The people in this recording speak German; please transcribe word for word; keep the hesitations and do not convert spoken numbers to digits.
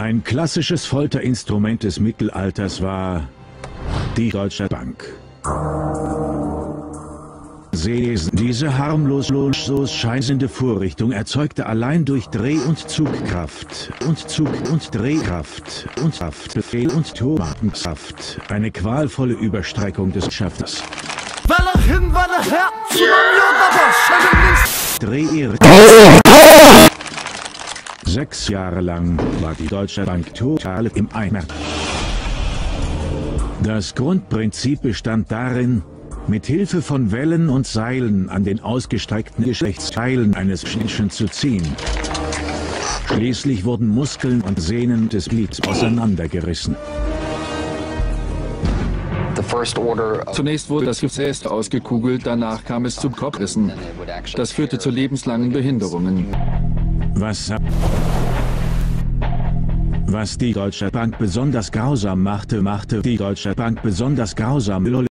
Ein klassisches Folterinstrument des Mittelalters war die Deutsche Bank. Diese harmlos scheinende Vorrichtung erzeugte allein durch Dreh- und Zugkraft und Zug- und Drehkraft und Haftbefehl und Tomatenkraft eine qualvolle Überstreckung des Schafters. Dreh Sechs Jahre lang war die Deutsche Bank total im Eimer. Das Grundprinzip bestand darin, mit Hilfe von Wellen und Seilen an den ausgestreckten Geschlechtsteilen eines Menschen zu ziehen. Schließlich wurden Muskeln und Sehnen des Glieds auseinandergerissen. Zunächst wurde das Gefäß ausgekugelt, danach kam es zu Kopfrissen. Das führte zu lebenslangen Behinderungen. Was, was die Deutsche Bank besonders grausam machte, machte die Deutsche Bank besonders grausam.